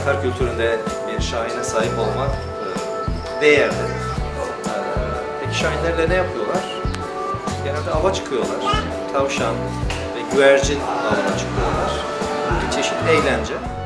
zafer kültüründe bir şahine sahip olmak değerli. Peki şahinlerle ne yapıyorlar? Genelde ava çıkıyorlar. Tavşan ve güvercin avına çıkıyorlar. Bir çeşit eğlence.